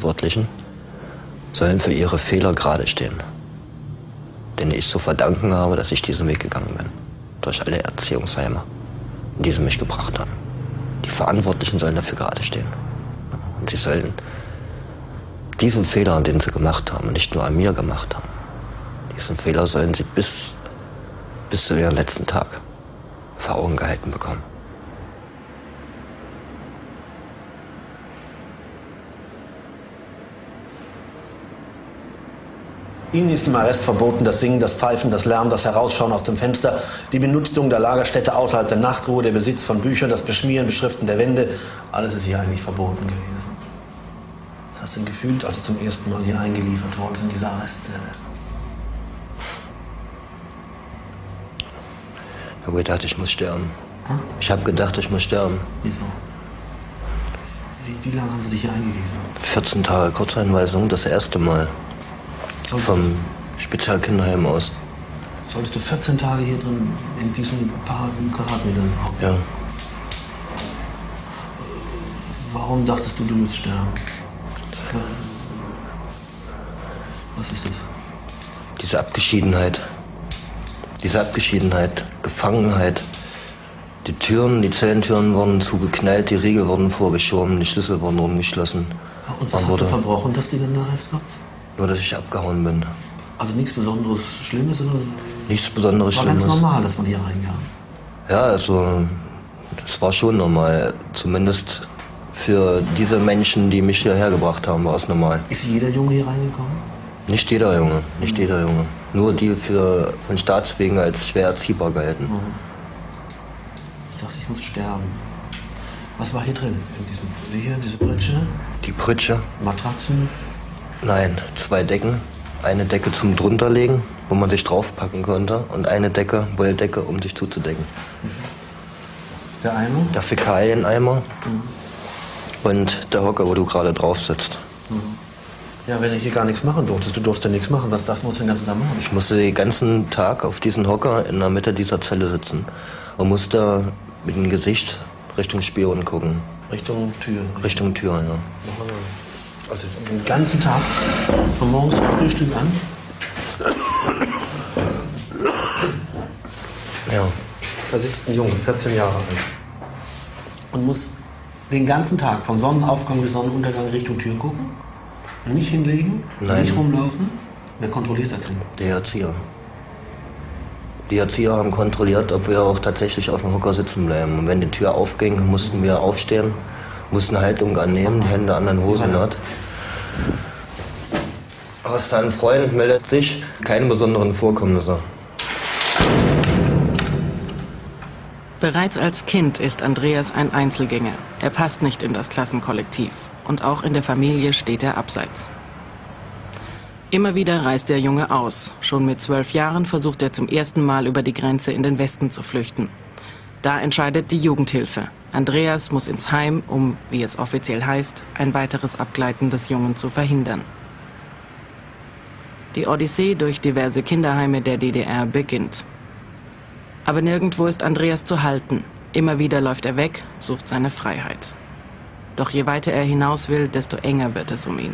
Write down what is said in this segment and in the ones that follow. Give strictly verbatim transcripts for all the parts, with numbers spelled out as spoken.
Verantwortlichen sollen für ihre Fehler gerade stehen, denen ich zu verdanken habe, dass ich diesen Weg gegangen bin. Durch alle Erziehungsheime, in die sie mich gebracht haben. Die Verantwortlichen sollen dafür gerade stehen. Und sie sollen diesen Fehler, den sie gemacht haben, nicht nur an mir gemacht haben, diesen Fehler sollen sie bis, bis zu ihrem letzten Tag vor Augen gehalten bekommen. Ihnen ist im Arrest verboten, das Singen, das Pfeifen, das Lärmen, das Herausschauen aus dem Fenster, die Benutzung der Lagerstätte außerhalb der Nachtruhe, der Besitz von Büchern, das Beschmieren, Beschriften der Wände. Alles ist hier eigentlich verboten gewesen. Was hast du denn gefühlt, als du zum ersten Mal hier eingeliefert wurdest in dieser Arrestzelle? Ich habe gedacht, ich muss sterben. Hm? Ich habe gedacht, ich muss sterben. Wieso? Wie, wie lange haben sie dich hier eingewiesen? vierzehn Tage Kurzeinweisung, das erste Mal. Solltest Vom du, Spezialkinderheim aus. solltest du vierzehn Tage hier drin in diesen paar Quadratmetern hocken? Ja. Warum dachtest du, du musst sterben? Was ist das? Diese Abgeschiedenheit. Diese Abgeschiedenheit, Gefangenheit. Die Türen, die Zellentüren wurden zugeknallt, die Riegel wurden vorgeschoben, die Schlüssel wurden rumgeschlossen. Und was Man hast wurde, du verbrochen, dass du in den Arrest kommst? nur, dass ich abgehauen bin. Also nichts Besonderes Schlimmes? Oder? Nichts Besonderes War Schlimmes. ganz normal, dass man hier reinkam? Ja, also, das war schon normal. Zumindest für diese Menschen, die mich hierher gebracht haben, war es normal. Ist jeder Junge hier reingekommen? Nicht jeder Junge, nicht mhm. jeder Junge. Nur die für, von Staatswegen als schwer erziehbar gelten. Mhm. Ich dachte, ich muss sterben. Was war hier drin? In diesem, hier, diese Pritsche? Die Pritsche? Matratzen? Nein, zwei Decken. Eine Decke zum Drunterlegen, wo man sich draufpacken konnte. Und eine Decke, Wolldecke, um sich zuzudecken. Mhm. Der Eimer? Der Fäkalieneimer. Mhm. Und der Hocker, wo du gerade drauf sitzt. Mhm. Ja, wenn ich hier gar nichts machen durftest, du durfst ja nichts machen, was darf man den ganzen Tag machen? Ich musste den ganzen Tag auf diesen Hocker in der Mitte dieser Zelle sitzen und musste mit dem Gesicht Richtung Spion gucken. Richtung Tür? Richtung Tür, ja. Also den ganzen Tag, von morgens zum Frühstück an? Ja. Da sitzt ein Junge, vierzehn Jahre alt, und muss den ganzen Tag, von Sonnenaufgang bis Sonnenuntergang, Richtung Tür gucken? Nicht hinlegen? Nein. Nicht rumlaufen? Wer kontrolliert das denn? Der Erzieher. Die Erzieher haben kontrolliert, ob wir auch tatsächlich auf dem Hocker sitzen bleiben. Und wenn die Tür aufging, mussten wir aufstehen, mussten Haltung annehmen, die Hände an den Hosennaht. Was dein Freund meldet sich, keine besonderen Vorkommnisse. Bereits als Kind ist Andreas ein Einzelgänger. Er passt nicht in das Klassenkollektiv. Und auch in der Familie steht er abseits. Immer wieder reist der Junge aus. Schon mit zwölf Jahren versucht er zum ersten Mal über die Grenze in den Westen zu flüchten. Da entscheidet die Jugendhilfe. Andreas muss ins Heim, um, wie es offiziell heißt, ein weiteres Abgleiten des Jungen zu verhindern. Die Odyssee durch diverse Kinderheime der D D R beginnt. Aber nirgendwo ist Andreas zu halten. Immer wieder läuft er weg, sucht seine Freiheit. Doch je weiter er hinaus will, desto enger wird es um ihn.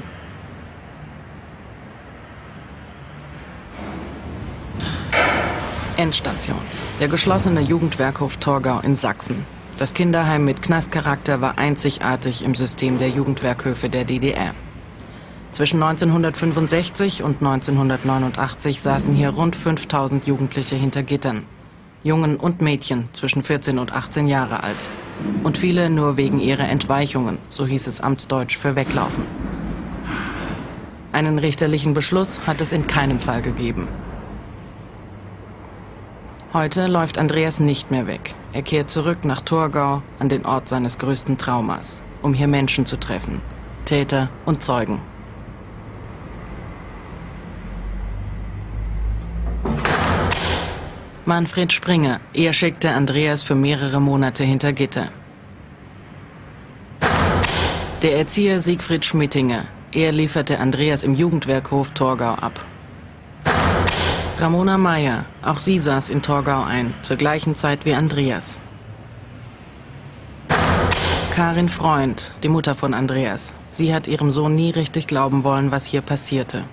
Endstation. Der geschlossene Jugendwerkhof Torgau in Sachsen. Das Kinderheim mit Knastcharakter war einzigartig im System der Jugendwerkhöfe der D D R. Zwischen neunzehnhundertfünfundsechzig und neunzehnhundertneunundachtzig saßen hier rund fünftausend Jugendliche hinter Gittern. Jungen und Mädchen zwischen vierzehn und achtzehn Jahre alt. Und viele nur wegen ihrer Entweichungen, so hieß es amtsdeutsch für Weglaufen. Einen richterlichen Beschluss hat es in keinem Fall gegeben. Heute läuft Andreas nicht mehr weg. Er kehrt zurück nach Torgau, an den Ort seines größten Traumas, um hier Menschen zu treffen, Täter und Zeugen. Manfred Springer, er schickte Andreas für mehrere Monate hinter Gitter. Der Erzieher Siegfried Schmittinger, er lieferte Andreas im Jugendwerkhof Torgau ab. Ramona Meyer, auch sie saß in Torgau ein, zur gleichen Zeit wie Andreas. Karin Freund, die Mutter von Andreas. Sie hat ihrem Sohn nie richtig glauben wollen, was hier passierte.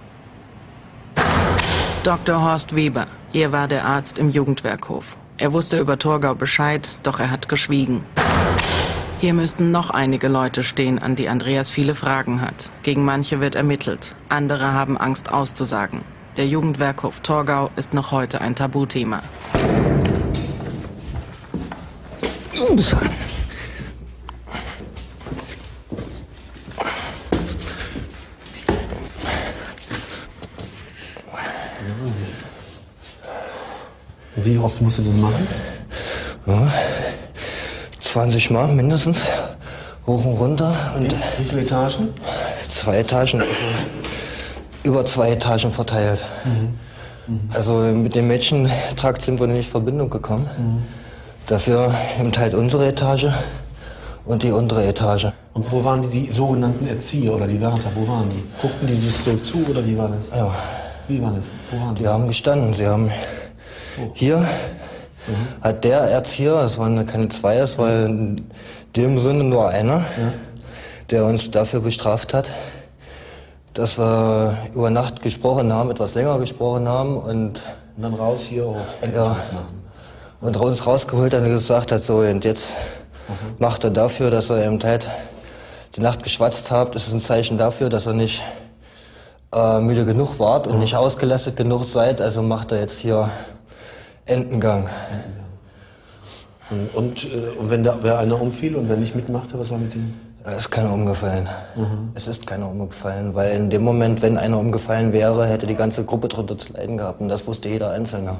Doktor Horst Weber, er war der Arzt im Jugendwerkhof. Er wusste über Torgau Bescheid, doch er hat geschwiegen. Hier müssten noch einige Leute stehen, an die Andreas viele Fragen hat. Gegen manche wird ermittelt, andere haben Angst auszusagen. Der Jugendwerkhof Torgau ist noch heute ein Tabuthema. Wie oft musst du das machen? Ja, zwanzig Mal mindestens. Hoch und runter. Und wie viele Etagen? Zwei Etagen. Über zwei Etagen verteilt. Mhm. Mhm. Also mit dem Mädchentrakt sind wir nicht in Verbindung gekommen. Mhm. Dafür eben halt unsere Etage und die untere Etage. Und wo waren die, die sogenannten Erzieher oder die Wärter? Wo waren die? Guckten die sich so zu oder wie war das? Ja. Wie war das? Wo waren die? Die haben gestanden. Sie haben oh. Hier mhm. hat der Erzieher, es waren keine zwei, es war in dem Sinne nur einer, ja. der uns dafür bestraft hat, dass wir über Nacht gesprochen haben, etwas länger gesprochen haben und, und dann raus hier auch ja, machen. Und uns rausgeholt hat und gesagt hat, so und jetzt mhm. macht er dafür, dass er eben halt die Nacht geschwatzt habt, ist es ein Zeichen dafür, dass er nicht äh, müde genug wart und mhm. nicht ausgelastet genug seid, also macht er jetzt hier Entengang. Und, und, äh, und wenn da wer einer umfiel und wer nicht mitmachte, was war mit ihm? Es ist keiner umgefallen. Mhm. Es ist keiner umgefallen, weil in dem Moment, wenn einer umgefallen wäre, hätte die ganze Gruppe drunter zu leiden gehabt und das wusste jeder Einzelne.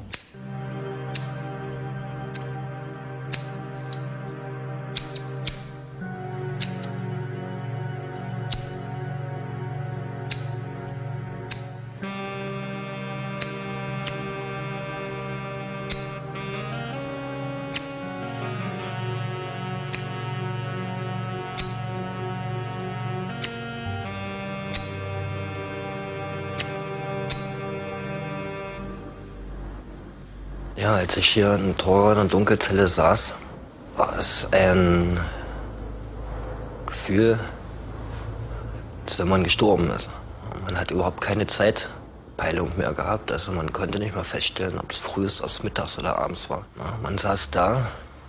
Ja, als ich hier in Torgau in der Dunkelzelle saß, war es ein Gefühl, als wenn man gestorben ist. Man hat überhaupt keine Zeitpeilung mehr gehabt, also man konnte nicht mehr feststellen, ob es früh ist, ob es mittags oder abends war. Man saß da,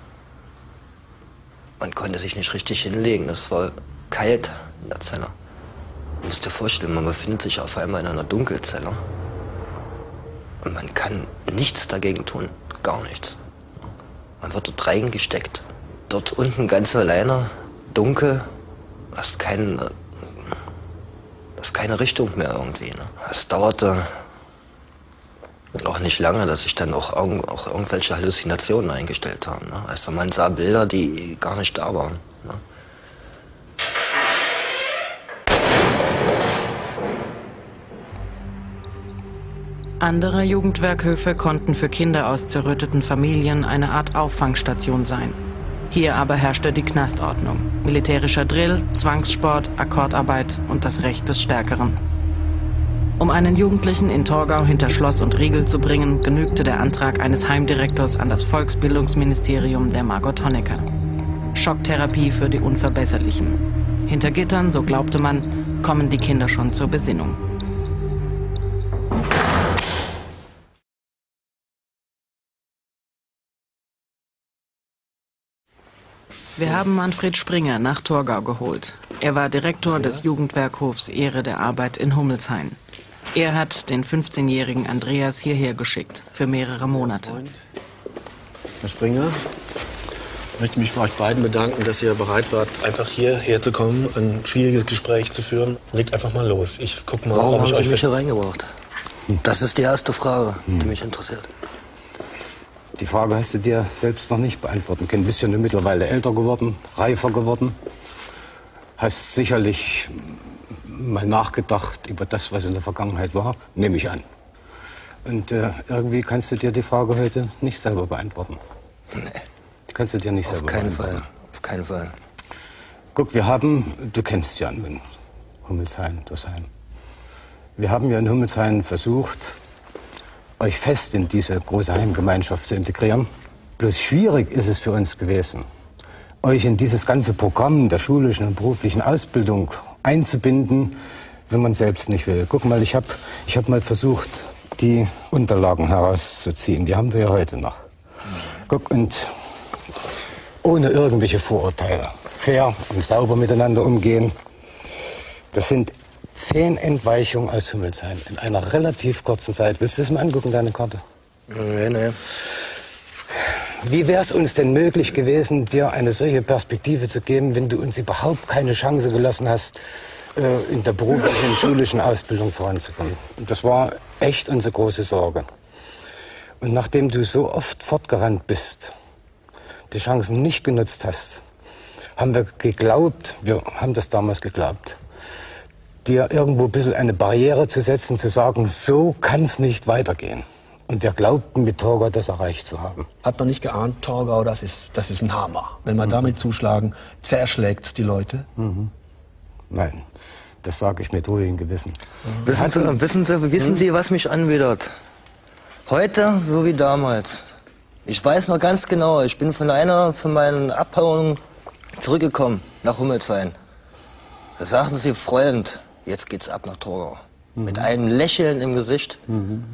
man konnte sich nicht richtig hinlegen, es war kalt in der Zelle. Man muss dir vorstellen, man befindet sich auf einmal in einer Dunkelzelle. Und man kann nichts dagegen tun, gar nichts. Man wird dort reingesteckt, dort unten ganz alleine, dunkel, hast kein, hast keine Richtung mehr irgendwie. Ne? Es dauerte auch nicht lange, dass sich dann auch, auch irgendwelche Halluzinationen eingestellt haben. Ne? Also man sah Bilder, die gar nicht da waren. Ne? Andere Jugendwerkhöfe konnten für Kinder aus zerrütteten Familien eine Art Auffangstation sein. Hier aber herrschte die Knastordnung. Militärischer Drill, Zwangssport, Akkordarbeit und das Recht des Stärkeren. Um einen Jugendlichen in Torgau hinter Schloss und Riegel zu bringen, genügte der Antrag eines Heimdirektors an das Volksbildungsministerium der Margot Honecker. Schocktherapie für die Unverbesserlichen. Hinter Gittern, so glaubte man, kommen die Kinder schon zur Besinnung. Wir haben Manfred Springer nach Torgau geholt. Er war Direktor des Jugendwerkhofs Ehre der Arbeit in Hummelshain. Er hat den fünfzehnjährigen Andreas hierher geschickt, für mehrere Monate. Herr Springer, ich möchte mich bei euch beiden bedanken, dass ihr bereit wart, einfach hierher zu kommen, ein schwieriges Gespräch zu führen. Legt einfach mal los. Ich guck mal, Warum ob ich haben Sie euch mich hier reingebracht? Das ist die erste Frage, die mich interessiert. Die Frage hast du dir selbst noch nicht beantworten können. Bist ja mittlerweile älter geworden, reifer geworden. Hast sicherlich mal nachgedacht über das, was in der Vergangenheit war, nehme ich an. Und äh, irgendwie kannst du dir die Frage heute nicht selber beantworten. Nee. Kannst du dir nicht Auf selber keinen beantworten. Fall. Auf keinen Fall. Guck, wir haben, du kennst ja nun Hummelshain, das Heim. Wir haben ja in Hummelshain versucht, euch fest in diese große Heimgemeinschaft zu integrieren. Bloß schwierig ist es für uns gewesen, euch in dieses ganze Programm der schulischen und beruflichen Ausbildung einzubinden, wenn man selbst nicht will. Guck mal, ich habe ich hab mal versucht, die Unterlagen herauszuziehen. Die haben wir ja heute noch. Guck, und ohne irgendwelche Vorurteile. Fair und sauber miteinander umgehen. Das sind zehn Entweichungen aus Hümmelsheim in einer relativ kurzen Zeit. Willst du das mal angucken, deine Karte? Nee, nee. Wie wäre es uns denn möglich gewesen, dir eine solche Perspektive zu geben, wenn du uns überhaupt keine Chance gelassen hast, in der beruflichen, schulischen Ausbildung voranzukommen? Und das war echt unsere große Sorge. Und nachdem du so oft fortgerannt bist, die Chancen nicht genutzt hast, haben wir geglaubt, wir haben das damals geglaubt, dir irgendwo ein bisschen eine Barriere zu setzen, zu sagen, so kann es nicht weitergehen. Und wir glaubten, mit Torgau das erreicht zu haben. Hat man nicht geahnt, Torgau, das ist, das ist ein Hammer. Wenn wir mhm. damit zuschlagen, zerschlägt die Leute? Mhm. Nein, das sage ich mit ruhigem Gewissen. Mhm. Wissen, Sie, wissen, Sie, wissen Sie, was mich anwidert? Heute so wie damals. Ich weiß noch ganz genau, ich bin von einer von meinen Abhauungen zurückgekommen nach Hümmelsheim. Da sagten Sie, Freund, jetzt geht's ab nach Torgau. Mhm. Mit einem Lächeln im Gesicht. Mhm.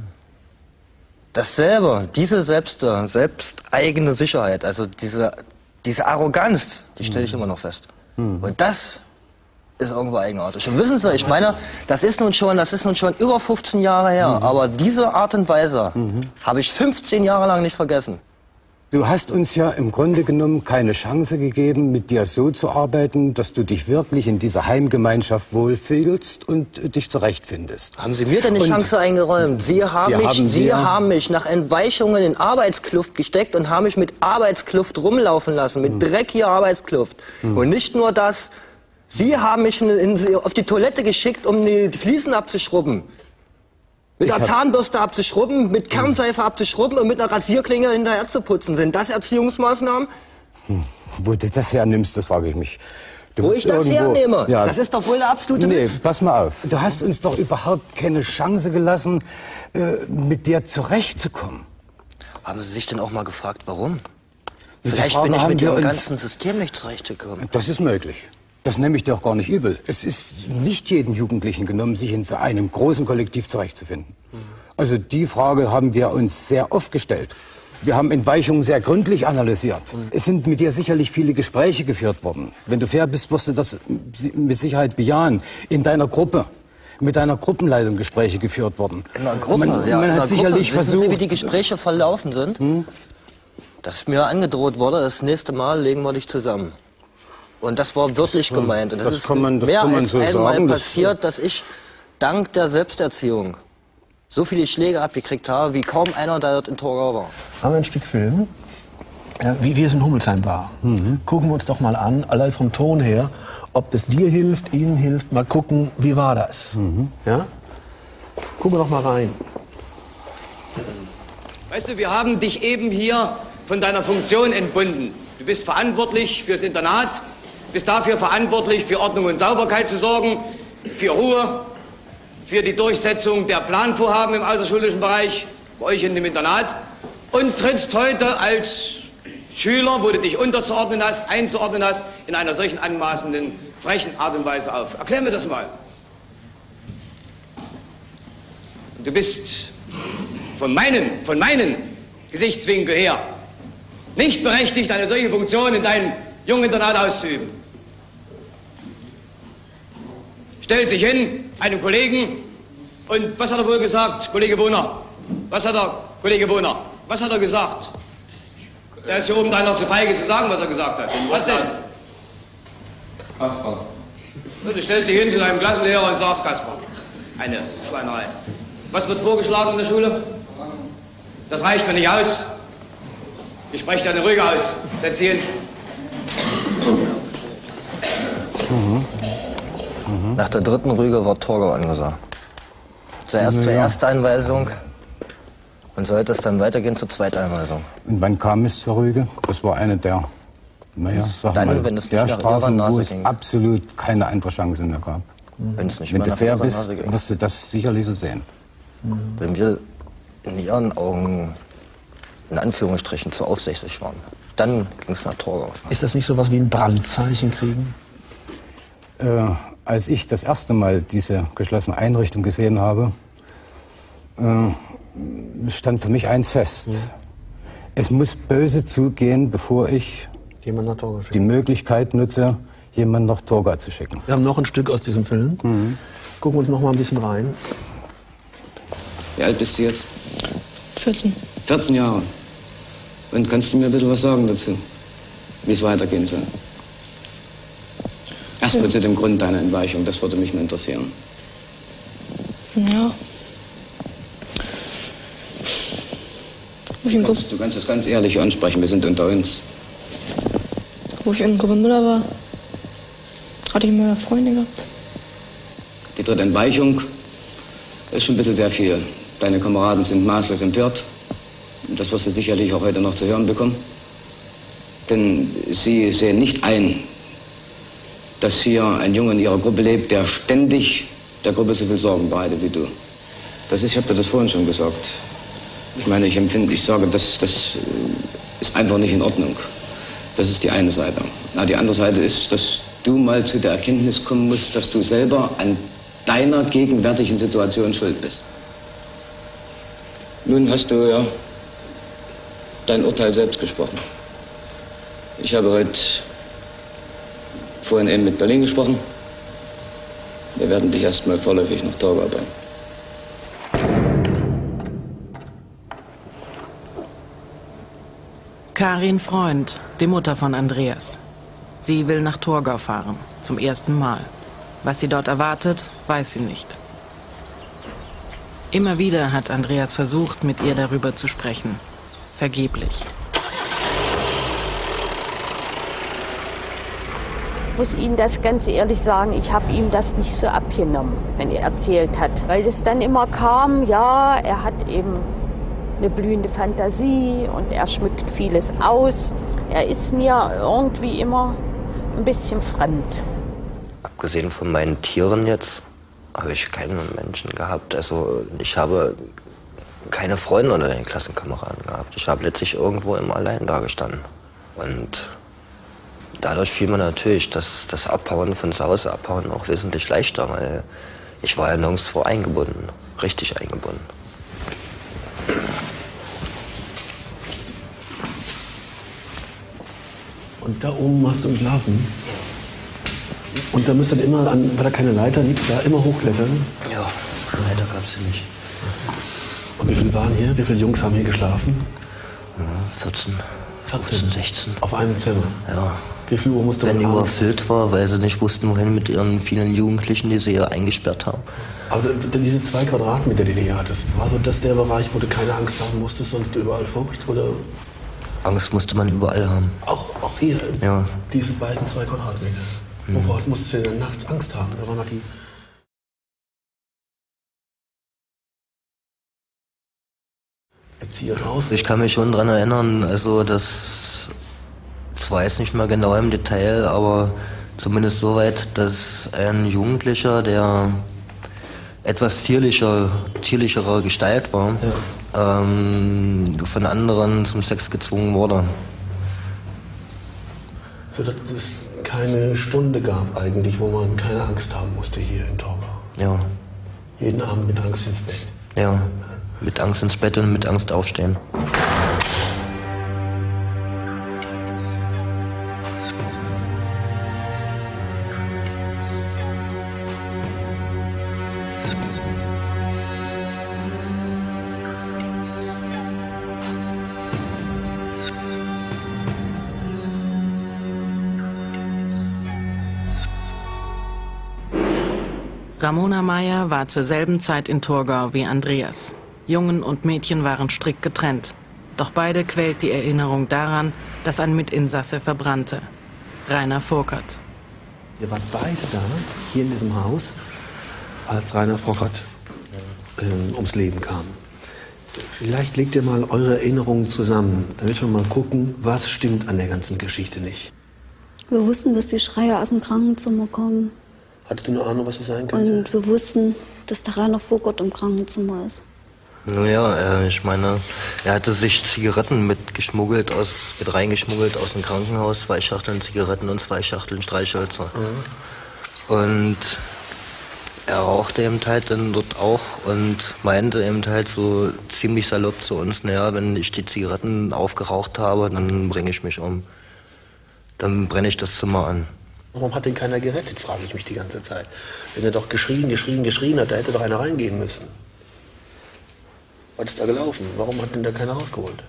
Dasselbe, diese selbst, selbsteigene Sicherheit, also diese, diese Arroganz, die stelle ich immer noch fest. Mhm. Und das ist irgendwo eigenartig. Und wissen Sie, ich meine, das ist nun schon, das ist nun schon über fünfzehn Jahre her, mhm. aber diese Art und Weise mhm. habe ich fünfzehn Jahre lang nicht vergessen. Du hast uns ja im Grunde genommen keine Chance gegeben, mit dir so zu arbeiten, dass du dich wirklich in dieser Heimgemeinschaft wohlfühlst und dich zurechtfindest. Haben Sie mir denn eine und Chance eingeräumt? Sie haben mich, haben Sie haben mich nach Entweichungen in Arbeitskluft gesteckt und haben mich mit Arbeitskluft rumlaufen lassen, mit hm. dreckiger Arbeitskluft. Hm. Und nicht nur das, Sie haben mich in, in, auf die Toilette geschickt, um die Fliesen abzuschrubben. Mit einer Zahnbürste abzuschrubben, mit Kernseife abzuschrubben und mit einer Rasierklinge hinterher zu putzen. Sind das Erziehungsmaßnahmen? Hm. Wo du das hernimmst, das frage ich mich. Du Wo ich das irgendwo, hernehme? Ja. Das ist doch wohl der absolute Nee, Witz. Pass mal auf. Du hast uns doch überhaupt keine Chance gelassen, äh, mit dir zurechtzukommen. Haben Sie sich denn auch mal gefragt, warum? Vielleicht bin ich mit Ihrem ganzen System nicht zurechtgekommen. Das ist möglich. Das nehme ich dir auch gar nicht übel. Es ist nicht jedem Jugendlichen genommen, sich in einem großen Kollektiv zurechtzufinden. Mhm. Also die Frage haben wir uns sehr oft gestellt. Wir haben Entweichungen sehr gründlich analysiert. Mhm. Es sind mit dir sicherlich viele Gespräche geführt worden. Wenn du fair bist, wirst du das mit Sicherheit bejahen. In deiner Gruppe, mit deiner Gruppenleitung Gespräche geführt worden. In einer Gruppe? Man, ja, man hat sicherlich Gruppe. versucht... Wissen Sie, wie die Gespräche verlaufen sind? Mhm. Dass mir angedroht wurde, das nächste Mal legen wir dich zusammen. Und das war wirklich gemeint. Und das, das ist kann man, das mehr kann man als so einmal sagen, passiert, dass ich dank der Selbsterziehung so viele Schläge abgekriegt habe, wie kaum einer, der dort in Torgau war. Haben wir ein Stück Film, ja, wie, wie es in Hümmelsheim war. Mhm. Gucken wir uns doch mal an, allein vom Ton her, ob das dir hilft, Ihnen hilft. Mal gucken, wie war das? Mhm. Ja? Gucken wir doch mal rein. Weißt du, wir haben dich eben hier von deiner Funktion entbunden. Du bist verantwortlich fürs Internat, bist dafür verantwortlich, für Ordnung und Sauberkeit zu sorgen, für Ruhe, für die Durchsetzung der Planvorhaben im außerschulischen Bereich, bei euch in dem Internat, und trittst heute als Schüler, wo du dich unterzuordnen hast, einzuordnen hast, in einer solchen anmaßenden, frechen Art und Weise auf. Erklär mir das mal. Du bist von meinem, von meinem Gesichtswinkel her nicht berechtigt, eine solche Funktion in deinem Junginternat auszuüben. Stellt sich hin, einem Kollegen, und was hat er wohl gesagt, Kollege Wohner? Was hat er, Kollege Wohner, was hat er gesagt? Er ist hier oben da noch zu feige zu sagen, was er gesagt hat. Was denn? Kasper. Du stellst dich hin zu deinem Klassenlehrer und sagst Kasper. Eine Schweinerei. Was wird vorgeschlagen in der Schule? Das reicht mir nicht aus. Ich spreche deine Rüge aus. Setz sie hin. Mhm. Mhm. Nach der dritten Rüge war Torgau angesagt. Zuerst ja. zur Ersteinweisung und sollte es dann weitergehen zur Zweiteinweisung. Und wann kam es zur Rüge? Das war eine der, naja, sag dann, mal, wenn es der nicht Strafen, wo es ging. absolut keine andere Chance mehr gab. Mhm. Wenn es nicht wenn mehr du fair bist, wirst du das sicherlich so sehen. Mhm. Wenn wir in Ihren Augen in Anführungsstrichen zu aufsichtig waren. dann ging es nach Torgau. Ist das nicht so was wie ein Brandzeichen kriegen? Äh, als ich das erste Mal diese geschlossene Einrichtung gesehen habe, äh, stand für mich eins fest. Ja. Es muss böse zugehen, bevor ich Jemand nach Torgau schicken. die Möglichkeit nutze, jemanden nach Torgau zu schicken. Wir haben noch ein Stück aus diesem Film. Mhm. Gucken wir uns noch mal ein bisschen rein. Wie alt bist du jetzt? vierzehn. vierzehn Jahre. Und kannst du mir bitte was sagen dazu, wie es weitergehen soll? Erstmal ja. zu dem Grund deiner Entweichung, das würde mich mal interessieren. Ja. Du kannst, du kannst das ganz ehrlich ansprechen, wir sind unter uns. Wo ich in Grümmler war, hatte ich meine Freunde gehabt. Die dritte Entweichung ist schon ein bisschen sehr viel. Deine Kameraden sind maßlos empört. Das wirst du sicherlich auch heute noch zu hören bekommen. Denn sie sehen nicht ein, dass hier ein Junge in ihrer Gruppe lebt, der ständig der Gruppe so viel Sorgen bereitet wie du. Das ist, ich habe dir das vorhin schon gesagt. Ich meine, ich empfinde, ich sage, das, das ist einfach nicht in Ordnung. Das ist die eine Seite. Na, die andere Seite ist, dass du mal zu der Erkenntnis kommen musst, dass du selber an deiner gegenwärtigen Situation schuld bist. Nun hast du ja dein Urteil selbst gesprochen. Ich habe heute vorhin eben mit Berlin gesprochen. Wir werden dich erstmal vorläufig nach Torgau bringen. Karin Freund, die Mutter von Andreas. Sie will nach Torgau fahren, zum ersten Mal. Was sie dort erwartet, weiß sie nicht. Immer wieder hat Andreas versucht, mit ihr darüber zu sprechen. Vergeblich. Ich muss Ihnen das ganz ehrlich sagen, ich habe ihm das nicht so abgenommen, wenn er erzählt hat. Weil es dann immer kam, ja, er hat eben eine blühende Fantasie und er schmückt vieles aus. Er ist mir irgendwie immer ein bisschen fremd. Abgesehen von meinen Tieren jetzt habe ich keinen Menschen gehabt. Also ich habe keine Freunde unter den Klassenkameraden gehabt. Ich habe letztlich irgendwo immer allein dagestanden. Und dadurch fiel mir natürlich das, das Abhauen von zu Hause abhauen auch wesentlich leichter, weil ich war ja nirgendwo eingebunden, richtig eingebunden. Und da oben hast du geschlafen? Und da müsst ihr immer, an, weil da keine Leiter liegt, da immer hochklettern? Ja, Leiter gab es hier nicht. Und wie viele waren hier? Wie viele Jungs haben hier geschlafen? Ja, vierzehn, vierzehn, sechzehn. Auf einem Zimmer? Ja. Wie viel Uhr musste man Wenn die überfüllt war, weil sie nicht wussten, wohin mit ihren vielen Jugendlichen, die sie hier eingesperrt haben. Aber diese zwei Quadratmeter, die du hier hattest, war so das der Bereich, wo du keine Angst haben musstest, sonst überall Furcht? Oder? Angst musste man überall haben. Auch, auch hier? Ja. Diese beiden zwei Quadratmeter? Mhm. Wovor musstest du denn nachts Angst haben? Da war noch die Erzieher raus. Ich kann mich schon daran erinnern, also das, das war jetzt nicht mehr genau im Detail, aber zumindest so weit, dass ein Jugendlicher, der etwas tierlicher, tierlicherer Gestalt war, ja. ähm, von anderen zum Sex gezwungen wurde. So, dass es keine Stunde gab eigentlich, wo man keine Angst haben musste hier in Torgau. Ja. Jeden Abend mit Angst ins Bett. Ja, mit Angst ins Bett und mit Angst aufstehen. Ramona Meyer war zur selben Zeit in Torgau wie Andreas. Jungen und Mädchen waren strikt getrennt. Doch beide quält die Erinnerung daran, dass ein Mitinsasse verbrannte. Rainer Furkert. Ihr wart beide da, hier in diesem Haus, als Rainer Furkert äh, ums Leben kam. Vielleicht legt ihr mal eure Erinnerungen zusammen, damit wir mal gucken, was stimmt an der ganzen Geschichte nicht. Wir wussten, dass die Schreier aus dem Krankenzimmer kommen. Hattest du eine Ahnung, was es sein könnte? Und wir wussten, dass der Rainer Furkert im Krankenzimmer ist. Naja, ich meine, er hatte sich Zigaretten mitgeschmuggelt, aus, mit reingeschmuggelt aus dem Krankenhaus, zwei Schachteln Zigaretten und zwei Schachteln Streichhölzer. Mhm. Und er rauchte eben halt dann dort auch und meinte eben halt so ziemlich salopp zu uns, naja, wenn ich die Zigaretten aufgeraucht habe, dann bringe ich mich um. Dann brenne ich das Zimmer an. Warum hat denn keiner gerettet, frage ich mich die ganze Zeit. Wenn er doch geschrien, geschrien, geschrien hat, da hätte doch einer reingehen müssen. Was ist da gelaufen? Warum hat denn da keiner rausgeholt?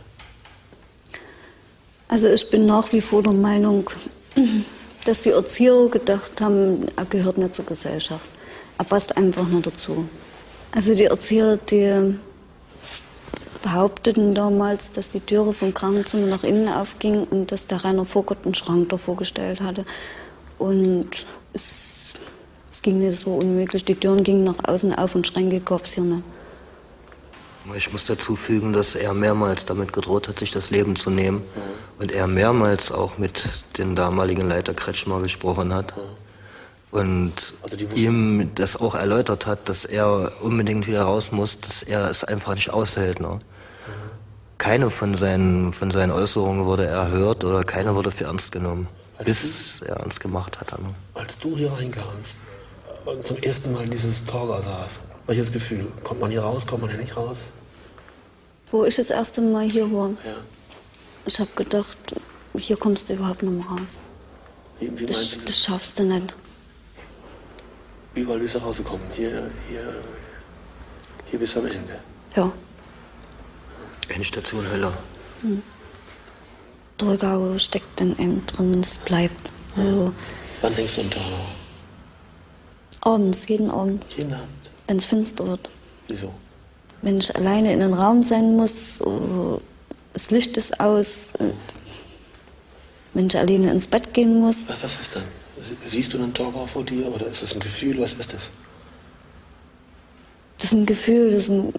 Also ich bin nach wie vor der Meinung, dass die Erzieher gedacht haben, er gehört nicht zur Gesellschaft. Er passt einfach nicht dazu. Also die Erzieher, die behaupteten damals, dass die Türe vom Krankenzimmer nach innen aufging und dass der Rainer Vogert einen Schrank davor gestellt hatte. Und es, es ging nicht, es war unmöglich. Die Türen gingen nach außen auf und Schränke gab es hier nicht. Ich muss dazu fügen, dass er mehrmals damit gedroht hat, sich das Leben zu nehmen. Mhm. Und er mehrmals auch mit dem damaligen Leiter Kretschmer gesprochen hat. Mhm. Und also ihm das auch erläutert hat, dass er unbedingt wieder raus muss, dass er es einfach nicht aushält. Ne? Mhm. Keine von seinen, von seinen Äußerungen wurde erhört oder keine wurde für ernst genommen, als bis du, er ernst gemacht hat. Ne? Als du hier reinkamst und zum ersten Mal dieses Torga saß, welches Gefühl? Kommt man hier raus, kommt man hier nicht raus? Wo ich das erste Mal hier war, ja. Ich habe gedacht, hier kommst du überhaupt nicht mehr raus. Wie, wie das, das? das schaffst du nicht. Überall bist du rausgekommen. Hier, hier, hier bist du am Ende. Ja. Endstation Hölle. Hm. Torgau steckt in ihm drin, das bleibt. Ja. Also, wann denkst du an Torgau? Abends, jeden Abend. Jeden Abend? Wenn es finster wird. Wieso? Wenn ich alleine in einem Raum sein muss, oder das Licht ist aus, wenn ich alleine ins Bett gehen muss. Was ist dann? Siehst du dann Torgau vor dir oder ist das ein Gefühl? Was ist das? Das ist ein Gefühl, das ist ein...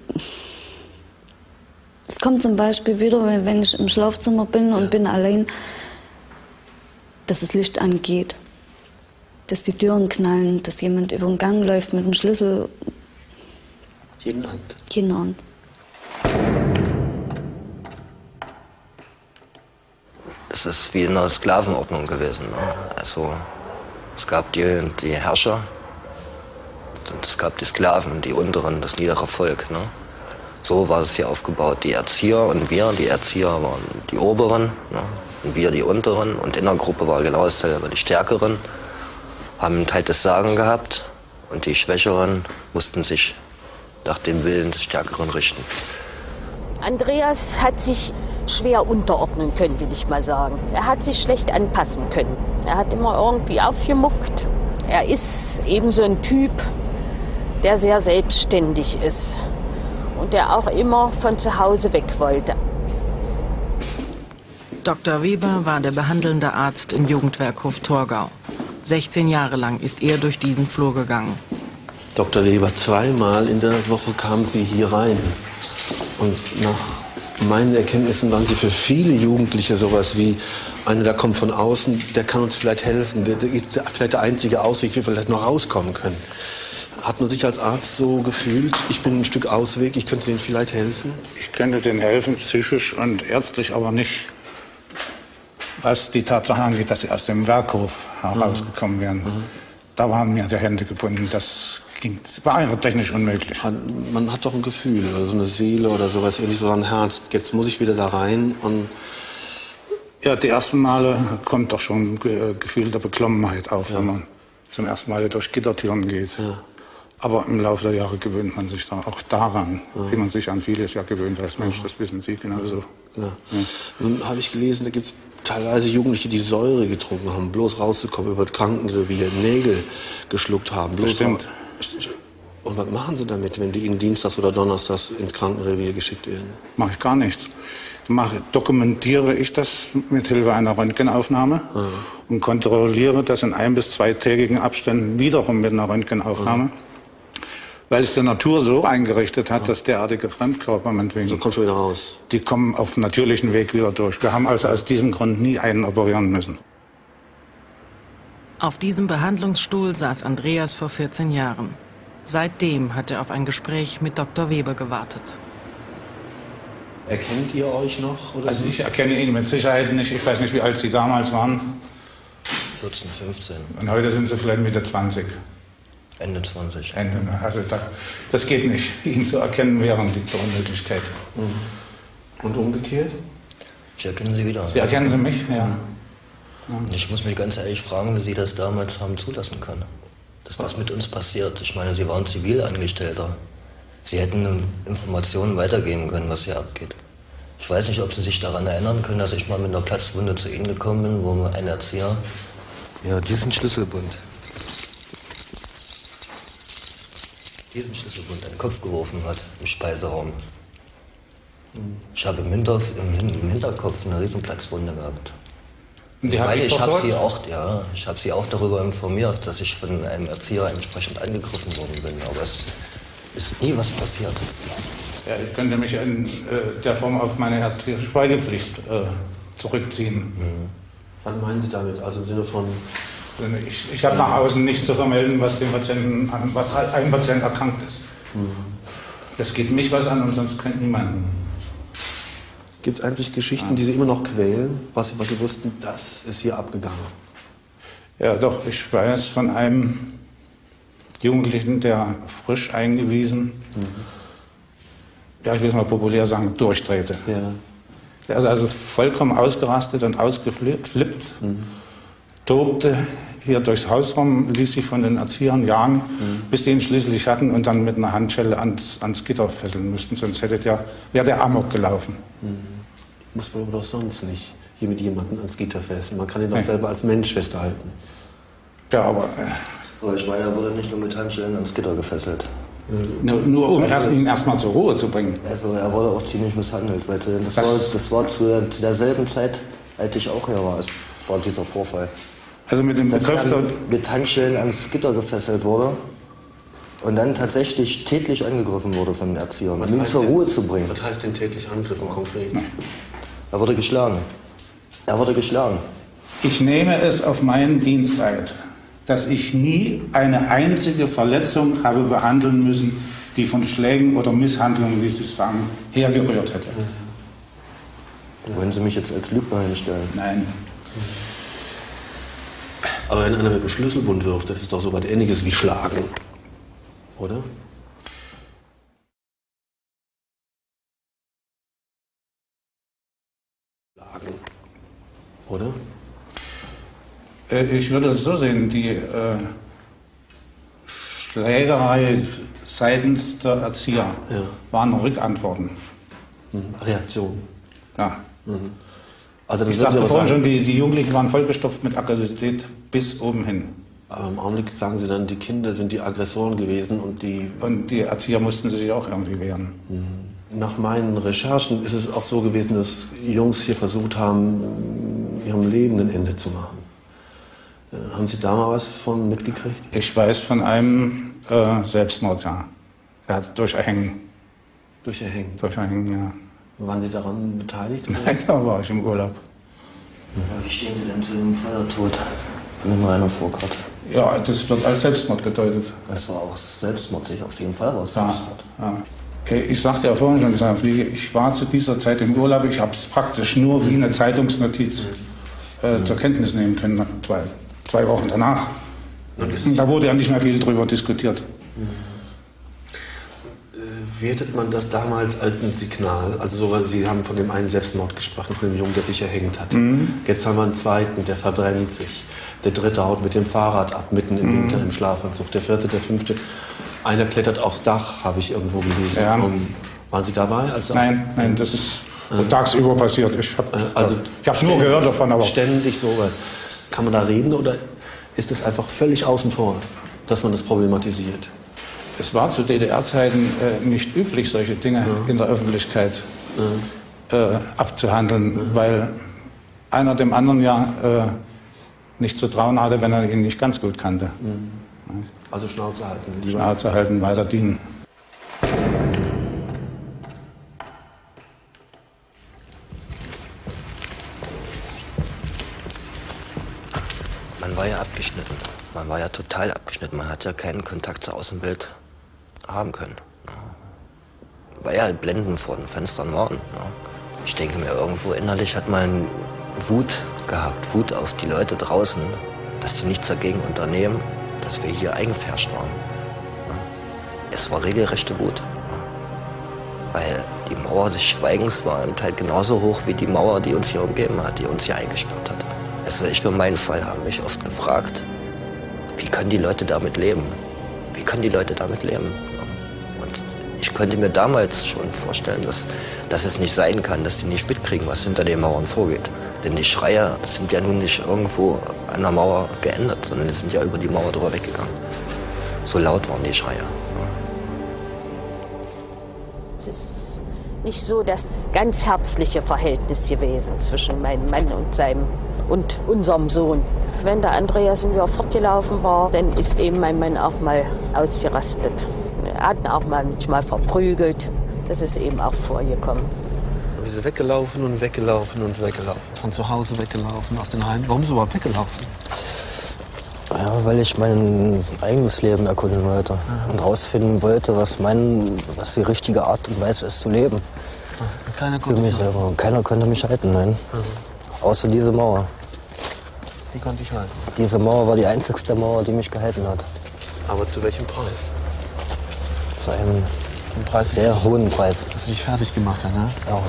Es kommt zum Beispiel wieder, wenn ich im Schlafzimmer bin und ja. bin allein, dass das Licht angeht, dass die Türen knallen, dass jemand über den Gang läuft mit dem Schlüssel. Jeden Abend? Jeden Abend. Es ist wie in einer Sklavenordnung gewesen. Ne? Also es gab die, die Herrscher und es gab die Sklaven, die Unteren, das niedere Volk. Ne? So war es hier aufgebaut. Die Erzieher und wir, die Erzieher waren die Oberen, ne? Und wir die Unteren. Und in der Gruppe war genau dasselbe. Die Stärkeren haben halt das Sagen gehabt und die Schwächeren mussten sich nach dem Willen des Stärkeren richten. Andreas hat sich schwer unterordnen können, will ich mal sagen. Er hat sich schlecht anpassen können. Er hat immer irgendwie aufgemuckt. Er ist eben so ein Typ, der sehr selbstständig ist und der auch immer von zu Hause weg wollte. Doktor Weber war der behandelnde Arzt im Jugendwerkhof Torgau. sechzehn Jahre lang ist er durch diesen Flur gegangen. Doktor Weber, zweimal in der Woche kamen Sie hier rein. Und nach meinen Erkenntnissen waren Sie für viele Jugendliche sowas wie, einer, der kommt von außen, der kann uns vielleicht helfen, der ist vielleicht der einzige Ausweg, wie wir vielleicht noch rauskommen können. Hat man sich als Arzt so gefühlt, ich bin ein Stück Ausweg, ich könnte denen vielleicht helfen? Ich könnte denen helfen, psychisch und ärztlich, aber nicht, was die Tatsache angeht, dass sie aus dem Werkhof herausgekommen wären. Mhm. Da waren mir die Hände gebunden, das ging, das war einfach technisch unmöglich. Man hat doch ein Gefühl, oder so eine Seele oder sowas ähnlich, so ein Herz, jetzt muss ich wieder da rein und... Ja, die ersten Male kommt doch schon ein Gefühl der Beklommenheit auf, ja. wenn man zum ersten Mal durch Gittertüren geht. Ja. Aber im Laufe der Jahre gewöhnt man sich da auch daran, ja. wie man sich an vieles ja gewöhnt als Mensch, ja. das wissen Sie genauso. Ja. Ja. Nun habe ich gelesen, da gibt es teilweise Jugendliche, die Säure getrunken haben, bloß rauszukommen, über das Krankenrevier, Nägel geschluckt haben. Bloß Bestimmt. Und was machen Sie damit, wenn die Ihnen dienstags oder donnerstags ins Krankenrevier geschickt werden? Mache ich gar nichts. Mache, dokumentiere ich das mit Hilfe einer Röntgenaufnahme ja. und kontrolliere das in ein- bis zweitägigen Abständen wiederum mit einer Röntgenaufnahme. Ja. Weil es der Natur so eingerichtet hat, ja. dass derartige Fremdkörper, meinetwegen, so kommst du wieder raus. Die kommen auf natürlichen Weg wieder durch. Wir haben also aus diesem Grund nie einen operieren müssen. Auf diesem Behandlungsstuhl saß Andreas vor vierzehn Jahren. Seitdem hat er auf ein Gespräch mit Doktor Weber gewartet. Erkennt ihr euch noch? Oder Also so? ich erkenne ihn mit Sicherheit nicht. Ich weiß nicht, wie alt Sie damals waren. vierzehn, fünfzehn. Und heute sind Sie vielleicht Mitte zwanzig. Ende zwanzig. Ende, also da, das geht nicht. Ihn zu erkennen wäre eine Unmöglichkeit. Mhm. Und umgekehrt? Ich erkenne Sie wieder. Sie erkennen Sie mich? Ja. Und ich muss mich ganz ehrlich fragen, wie Sie das damals haben zulassen können. Dass das mit uns passiert. Ich meine, Sie waren Zivilangestellter. Sie hätten Informationen weitergeben können, was hier abgeht. Ich weiß nicht, ob Sie sich daran erinnern können, dass ich mal mit einer Platzwunde zu Ihnen gekommen bin, wo ein Erzieher ja, diesen Schlüsselbund, diesen Schlüsselbund an den Kopf geworfen hat im Speiseraum. Ich habe im, Hinter, im, im Hinterkopf eine riesen Platzwunde gehabt. Und die ich hab meine, ich ich habe versorgt? Sie auch, ja, ich habe Sie auch darüber informiert, dass ich von einem Erzieher entsprechend angegriffen worden bin, aber es ist nie was passiert. Ja, ich könnte mich in äh, der Form auf meine ärztliche Schweigepflicht äh, zurückziehen. Mhm. Was meinen Sie damit? Also im Sinne von... Ich, ich habe nach außen nicht zu vermelden, was, dem Patienten, was ein Patient erkrankt ist. Mhm. Das geht mich was an und sonst kennt niemanden. Gibt es eigentlich Geschichten, die Sie immer noch quälen, was, was Sie wussten, das ist hier abgegangen? Ja, doch, ich weiß von einem Jugendlichen, der frisch eingewiesen, mhm. ja, ich will es mal populär sagen, durchdrehte. Ja. Der ist also vollkommen ausgerastet und ausgeflippt, mhm. tobte hier durchs Haus rum, ließ sich von den Erziehern jagen, mhm. bis die ihn schließlich hatten und dann mit einer Handschelle ans, ans Gitter fesseln mussten, sonst hätte der, wäre der Amok gelaufen. Mhm. Muss man aber doch sonst nicht hier mit jemandem ans Gitter fesseln. Man kann ihn doch nee. selber als Mensch festhalten. Ja, aber... Äh, aber ich meine, er wurde nicht nur mit Handschellen ans Gitter gefesselt. Mhm. Nur, nur um also, erst, ihn erstmal zur Ruhe zu bringen. Also er wurde auch ziemlich misshandelt, weil das, das, war, das war zu, zu derselben Zeit, als ich auch hier war, war dieser Vorfall. Also mit dem Begriff... Dass er mit Handschellen ans Gitter gefesselt wurde und dann tatsächlich tätlich angegriffen wurde von den Erziehern, um ihn zur Ruhe zu bringen. Was heißt denn tätlich angegriffen konkret? Ja. Er wurde geschlagen. Er wurde geschlagen. Ich nehme es auf meinen Diensteid, dass ich nie eine einzige Verletzung habe behandeln müssen, die von Schlägen oder Misshandlungen, wie Sie sagen, hergerührt hätte. Mhm. Wollen Sie mich jetzt als Lügner hinstellen? Nein. Aber wenn einer mit dem Schlüsselbund wirft, das ist doch so was Ähnliches wie Schlagen, oder? Schlagen, oder? Ich würde es so sehen, die äh, Schlägerei seitens der Erzieher ja. waren Rückantworten. Mhm. Reaktionen. Ja. Mhm. Also ich sagte vorhin schon, die, die Jugendlichen waren vollgestopft mit Aggressivität bis oben hin. Aber im Augenblick sagen Sie dann, die Kinder sind die Aggressoren gewesen und die... Und die Erzieher mussten sich auch irgendwie wehren. Mhm. Nach meinen Recherchen ist es auch so gewesen, dass Jungs hier versucht haben, ihrem Leben ein Ende zu machen. Haben Sie da mal was von mitgekriegt? Ich weiß von einem äh, Selbstmord, ja. Er hat durch Erhängen. Durch Erhängen? Durch Erhängen, ja. Waren Sie daran beteiligt? Oder? Nein, da war ich im Urlaub. Ja, wie stehen Sie denn zu dem Feuertod von dem Rainer Burkhardt? Ja, das wird als Selbstmord gedeutet. Das war auch Selbstmord, sicher auf jeden Fall war es Selbstmord. Ja, ja. Ich sagte ja vorhin schon gesagt, ich war zu dieser Zeit im Urlaub, ich habe es praktisch nur wie eine Zeitungsnotiz äh, zur Kenntnis nehmen können, zwei, zwei Wochen danach. Und da wurde ja nicht mehr viel drüber diskutiert. Wertet man das damals als ein Signal? Also so, Sie haben von dem einen Selbstmord gesprochen, von dem Jungen, der sich erhängt hat. Mhm. Jetzt haben wir einen zweiten, der verbrennt sich. Der dritte haut mit dem Fahrrad ab, mitten im Winter mhm. im Schlafanzug. Der vierte, der fünfte, einer klettert aufs Dach, habe ich irgendwo gelesen. Ja. Und waren Sie dabei? Also nein, nein, das ist äh, tagsüber passiert. Ich habe äh, also hab nur gehört davon. Aber ständig sowas. Kann man da reden oder ist es einfach völlig außen vor, dass man das problematisiert? Es war zu D D R-Zeiten äh, nicht üblich, solche Dinge ja. in der Öffentlichkeit ja. äh, abzuhandeln, ja. weil einer dem anderen ja äh, nicht zu trauen hatte, wenn er ihn nicht ganz gut kannte. Mhm. Also Schnauze halten. Lieber. Schnauze halten, weiter dienen. Man war ja abgeschnitten. Man war ja total abgeschnitten. Man hat ja keinen Kontakt zur Außenwelt haben können. weil ja halt Blenden vor den Fenstern waren. Ja. Ich denke mir, irgendwo innerlich hat man Wut gehabt, Wut auf die Leute draußen, dass die nichts dagegen unternehmen, dass wir hier eingepfercht waren. Ja. Es war regelrechte Wut. Ja. Weil die Mauer des Schweigens war im Teil genauso hoch wie die Mauer, die uns hier umgeben hat, die uns hier eingesperrt hat. Also ich für meinen Fall habe mich oft gefragt, wie können die Leute damit leben? Wie können die Leute damit leben? Und ich könnte mir damals schon vorstellen, dass, dass es nicht sein kann, dass die nicht mitkriegen, was hinter den Mauern vorgeht. Denn die Schreier sind ja nun nicht irgendwo an der Mauer geendet, sondern die sind ja über die Mauer drüber weggegangen. So laut waren die Schreier. Es ist nicht so das ganz herzliche Verhältnis gewesen zwischen meinem Mann und seinem und unserem Sohn. Wenn der Andreas und wir fortgelaufen war, dann ist eben mein Mann auch mal ausgerastet. Er hat ihn auch manchmal verprügelt. Das ist eben auch vorgekommen. Wir sind weggelaufen und weggelaufen und weggelaufen. Von zu Hause weggelaufen, aus den Heimen. Warum sind Sie überhaupt weggelaufen? Ja, weil ich mein eigenes Leben erkunden wollte. Ja. Und rausfinden wollte, was, mein, was die richtige Art und Weise ist zu leben. Ja. Keiner konnte Für mich selber. Keiner konnte mich halten, nein. Ja. Außer diese Mauer. Die konnte ich halten. Diese Mauer war die einzigste Mauer, die mich gehalten hat. Aber zu welchem Preis? Zu einem Ein Preis, sehr dich, hohen Preis. Dass sie dich fertig gemacht hat, ne? Ja.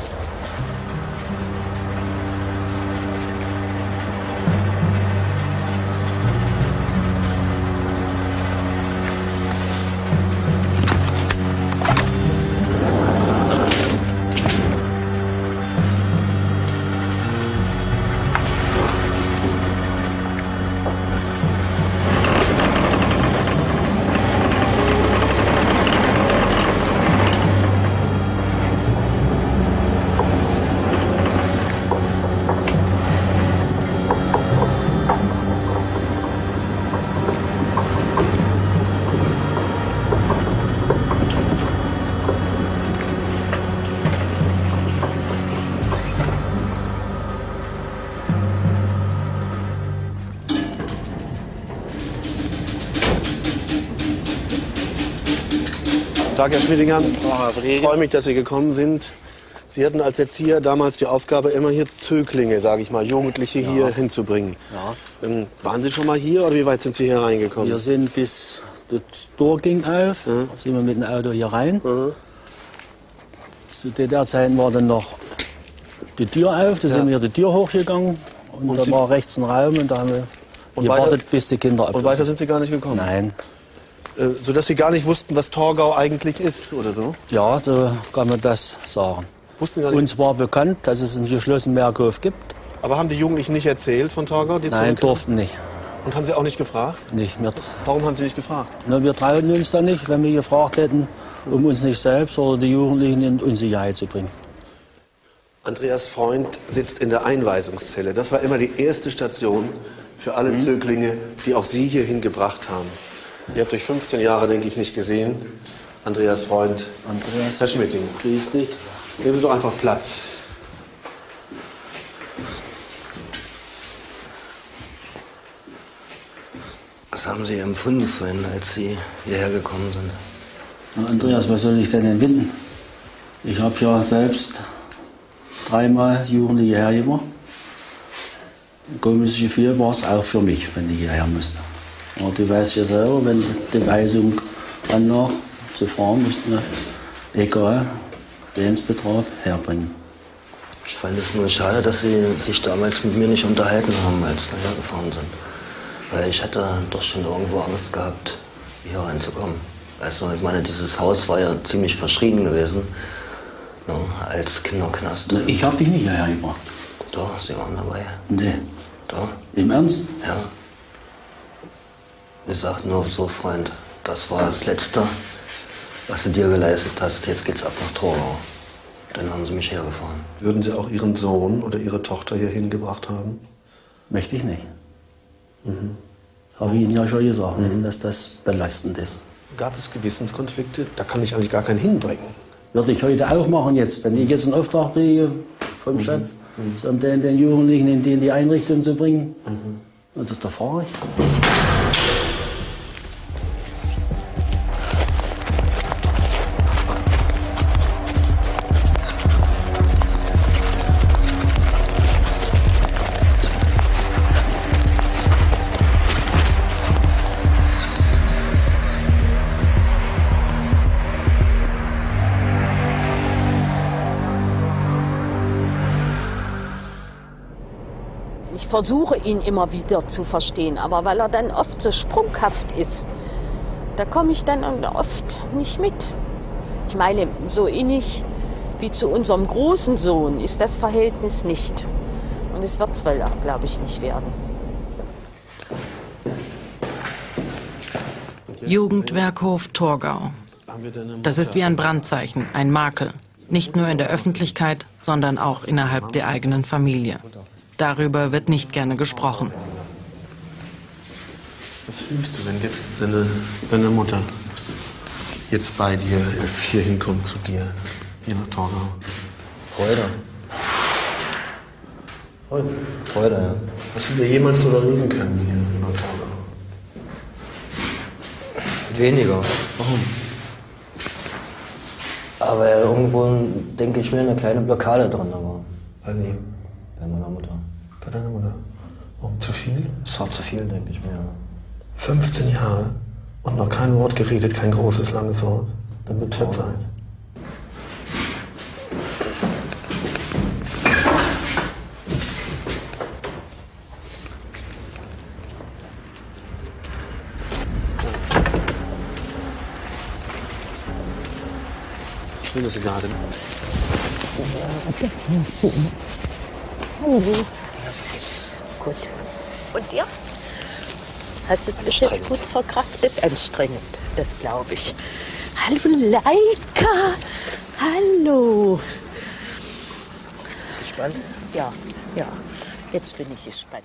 Tag, Herr Schmidingern. Ich freue mich, dass Sie gekommen sind. Sie hatten als Erzieher damals die Aufgabe, immer hier Zöglinge, sage ich mal, Jugendliche ja. hier hinzubringen. Ja. Ähm, waren Sie schon mal hier oder wie weit sind Sie hier reingekommen? Wir sind bis das Tor ging auf, ja. sind wir mit dem Auto hier rein. Ja. Zu der Zeit war dann noch die Tür auf, da ja. sind wir die Tür hochgegangen und, und da war rechts ein Raum und da haben wir und gewartet, weiter, bis die Kinder abgekommen. Und weiter sind Sie gar nicht gekommen? Nein. Äh, sodass Sie gar nicht wussten, was Torgau eigentlich ist, oder so? Ja, so kann man das sagen. Wussten gar nicht. Uns war bekannt, dass es einen geschlossenen Berghof gibt. Aber haben die Jugendlichen nicht erzählt von Torgau? Die Nein, durften nicht. Und haben Sie auch nicht gefragt? Nicht. Wir Warum haben Sie nicht gefragt? Na, wir trauten uns da nicht, wenn wir gefragt hätten, um uns nicht selbst oder die Jugendlichen in Unsicherheit zu bringen. Andreas Freund sitzt in der Einweisungszelle. Das war immer die erste Station für alle mhm. Zöglinge, die auch Sie hierhin gebracht haben. Ihr habt euch fünfzehn Jahre, denke ich, nicht gesehen. Andreas Freund, Andreas, Herr Schmitting. Grüß dich. Nehmen Sie doch einfach Platz. Was haben Sie empfunden vorhin, als Sie hierher gekommen sind? Na, Andreas, was soll ich denn empfinden? Ich habe ja selbst dreimal Jugendliche hergebracht. Ein komisches Gefühl war es auch für mich, wenn ich hierher musste. Aber du weißt ja selber, wenn die Weisung dann noch zu fahren, mussten wir, egal, den es betraf, herbringen. Ich fand es nur schade, dass Sie sich damals mit mir nicht unterhalten haben, als wir hergefahren sind. Weil ich hatte doch schon irgendwo Angst gehabt, hier reinzukommen. Also ich meine, dieses Haus war ja ziemlich verschrien gewesen, ne, als Kinderknast. Ich habe dich nicht hierher gebracht. Doch, Sie waren dabei. Nee. Doch. Im Ernst? Ja. Ich sag nur so, Freund, das war das Letzte, was du dir geleistet hast. Jetzt geht's ab nach Torgau. Dann haben sie mich hergefahren. Würden Sie auch Ihren Sohn oder Ihre Tochter hier hingebracht haben? Möchte ich nicht. Mhm. Habe ich Ihnen ja schon gesagt, mhm. dass das belastend ist. Gab es Gewissenskonflikte? Da kann ich eigentlich gar keinen hinbringen. Würde ich heute auch machen jetzt. Wenn ich jetzt einen Auftrag kriege vom mhm. Chef, mhm. so um den, den Jugendlichen in die, in die Einrichtung zu bringen, mhm. und da fahre ich. versuche ihn immer wieder zu verstehen, aber weil er dann oft so sprunghaft ist, da komme ich dann oft nicht mit. Ich meine, so innig wie zu unserem großen Sohn ist das Verhältnis nicht. Und es wird es wohl auch, glaube ich, nicht werden. Jugendwerkhof Torgau. Das ist wie ein Brandzeichen, ein Makel. Nicht nur in der Öffentlichkeit, sondern auch innerhalb der eigenen Familie. Darüber wird nicht gerne gesprochen. Was fühlst du, wenn jetzt deine, deine Mutter jetzt bei dir ist, hier hinkommt zu dir, hier nach Torgau? Freude. Freude? Freude, ja. Hast du dir jemals drüber reden können hier über Torgau? Weniger. Warum? Aber irgendwo, denke ich mir, eine kleine Blockade drin war. Bei wem? Bei meiner Mutter. Bei deiner Mutter? Warum, zu viel? Es war zu viel, denke ich mir. fünfzehn Jahre und noch kein Wort geredet, kein großes, langes Wort. Dann wird es Zeit. Schön, dass Sie da sind. Hallo. Gut. Und dir? Hast du es bis jetzt gut verkraftet? Anstrengend, das glaube ich. Hallo Laika! Hallo! Gespannt? Ja, ja. Jetzt bin ich gespannt.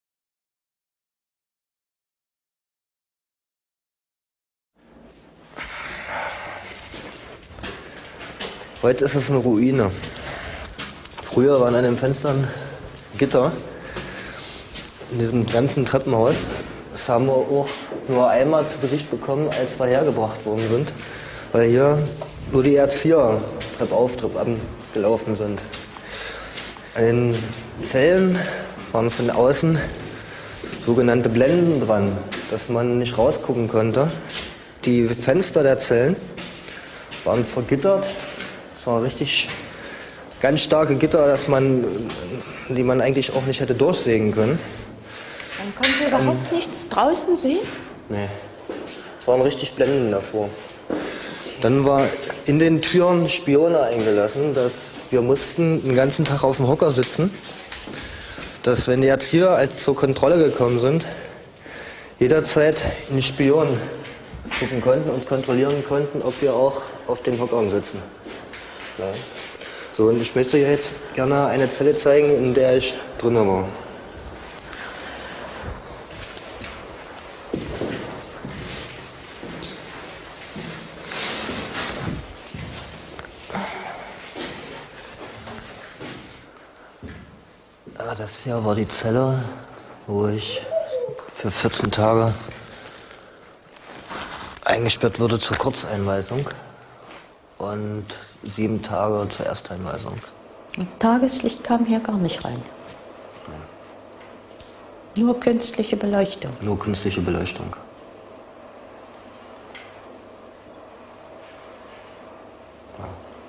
Heute ist es eine Ruine. Früher waren an den Fenstern Gitter. In diesem ganzen Treppenhaus. Das haben wir auch nur einmal zu Gesicht bekommen, als wir hergebracht worden sind. Weil hier nur die Erzieher Treppauf, Trepp gelaufen sind. An den Zellen waren von außen sogenannte Blenden dran, dass man nicht rausgucken konnte. Die Fenster der Zellen waren vergittert. Es war richtig ganz starke Gitter, dass man, die man eigentlich auch nicht hätte durchsägen können. Man konnte überhaupt ähm, nichts draußen sehen? Nee, es waren richtig Blenden davor. Dann war in den Türen Spione eingelassen, dass wir mussten den ganzen Tag auf dem Hocker sitzen. Dass, wenn die Erzieher als zur Kontrolle gekommen sind, jederzeit in die Spion gucken konnten und kontrollieren konnten, ob wir auch auf den Hockern sitzen. Ja. So, und ich möchte jetzt gerne eine Zelle zeigen, in der ich drin war. Ja, das hier war die Zelle, wo ich für vierzehn Tage eingesperrt wurde zur Kurzeinweisung und sieben Tage zur Ersteinweisung. Und Tageslicht kam hier gar nicht rein? Nein. Nur künstliche Beleuchtung? Nur künstliche Beleuchtung. Ja.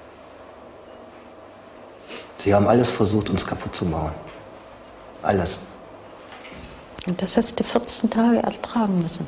Sie haben alles versucht, uns kaputt zu machen. Alles. Und das hast du vierzehn Tage ertragen müssen?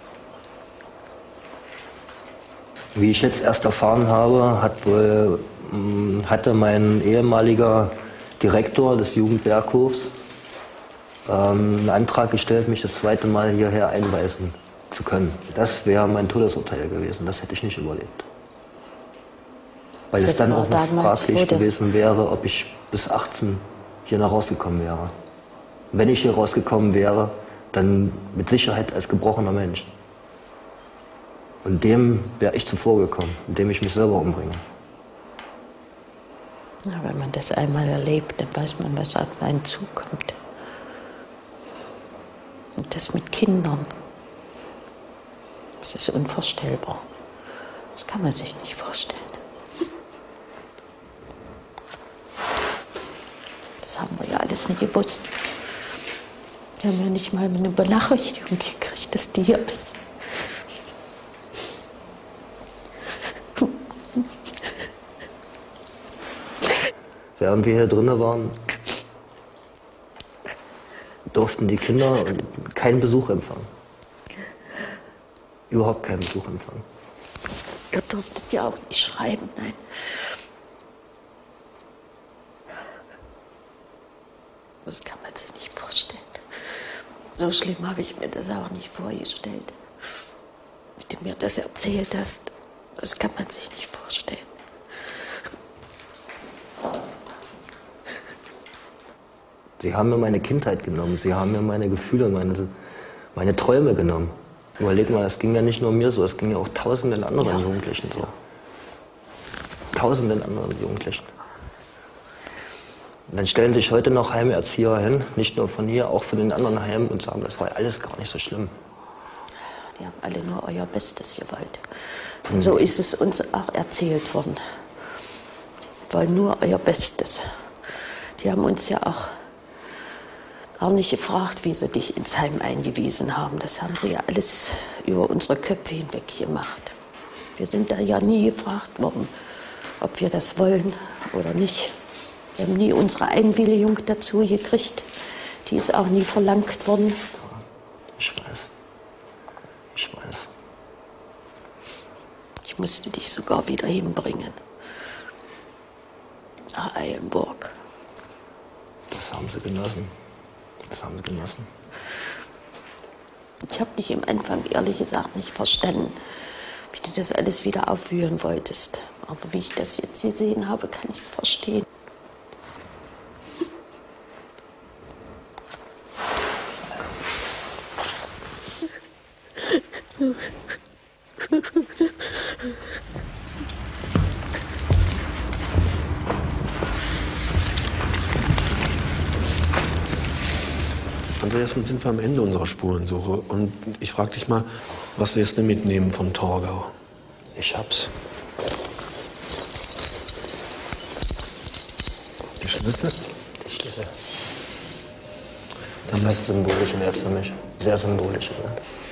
Wie ich jetzt erst erfahren habe, hat wohl, hatte mein ehemaliger Direktor des Jugendwerkhofs ähm, einen Antrag gestellt, mich das zweite Mal hierher einweisen zu können. Das wäre mein Todesurteil gewesen, das hätte ich nicht überlebt. Weil das es dann auch noch fraglich wurde. gewesen wäre, ob ich bis achtzehn hier noch rausgekommen wäre. Wenn ich hier rausgekommen wäre, dann mit Sicherheit als gebrochener Mensch. Und dem wäre ich zuvorgekommen, indem ich mich selber umbringe. Ja, wenn man das einmal erlebt, dann weiß man, was auf einen zukommt. Und das mit Kindern. Das ist unvorstellbar. Das kann man sich nicht vorstellen. Das haben wir ja alles nicht gewusst. Wir haben ja nicht mal eine Benachrichtigung gekriegt, dass du hier bist. Während wir hier drinnen waren, durften die Kinder keinen Besuch empfangen. Überhaupt keinen Besuch empfangen. Ihr durftet ja auch nicht schreiben, nein. Das kann man sich nicht vorstellen. So schlimm habe ich mir das auch nicht vorgestellt. Wie du mir das erzählt hast, das kann man sich nicht vorstellen. Sie haben mir meine Kindheit genommen, sie haben mir meine Gefühle, meine, meine Träume genommen. Überleg mal, es ging ja nicht nur mir so, es ging ja auch tausenden anderen ja. Jugendlichen so. Tausenden anderen Jugendlichen. Und dann stellen sich heute noch Heimerzieher hin, nicht nur von hier, auch von den anderen Heimen und sagen, das war alles gar nicht so schlimm. Die haben alle nur euer Bestes gewollt. Und so ist es uns auch erzählt worden. Die wollen nur euer Bestes. Die haben uns ja auch gar nicht gefragt, wie sie dich ins Heim eingewiesen haben. Das haben sie ja alles über unsere Köpfe hinweg gemacht. Wir sind da ja nie gefragt worden, ob wir das wollen oder nicht. Wir haben nie unsere Einwilligung dazu gekriegt. Die ist auch nie verlangt worden. Ich weiß. Ich weiß. Ich musste dich sogar wieder hinbringen. Nach Eilenburg. Das haben sie genossen. Das haben sie genossen. Ich habe dich am Anfang ehrlich gesagt nicht verstanden, wie du das alles wieder aufführen wolltest. Aber wie ich das jetzt gesehen habe, kann ich es verstehen. Andreas, nun sind wir am Ende unserer Spurensuche. Und ich frage dich mal, was wirst du mitnehmen von Torgau? Ich hab's. Die Schlüssel? Die Schlüssel. Das hat symbolischen Wert für mich. Sehr symbolischen Wert.